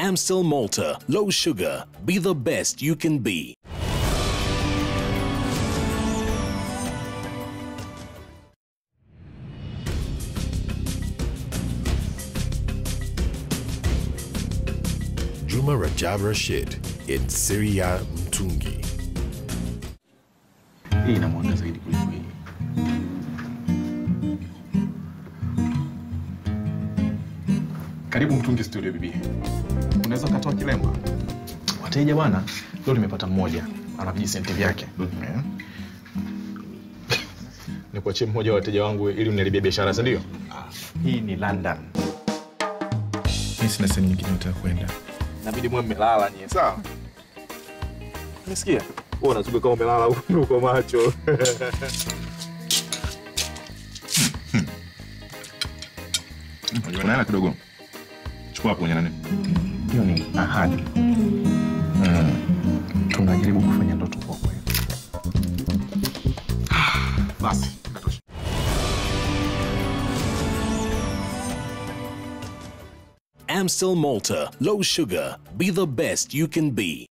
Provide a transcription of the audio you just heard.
Amstel Malta, low sugar, be the best you can be. Juma Rajab Rashid in Siri ya Mtungi. Hii inamwanga zaidi kuliko hii. Karibu Mtungi studio bibi. Unaweza katoa kilemba? Wateja bwana, leo nimepata mmoja. Ana vijisenti vyake. Nikuachie mmoja wa wateja wangu ili mniharibie biashara, si ndio? Hii ni London. Mimi sina sehemu nyingine nataka kwenda. Inabidi mwe mmelala nyie, sawa? Unasikia? Wewe unasubi kama umelala uko macho. Unajua nani kidogo? Chukua hapo nyanya nani? Hiyo ni ahadi. Tunajaribu kufanya ndoto kwa kweli. Basi, katosha. Amstel Malta, low sugar, be the best you can be.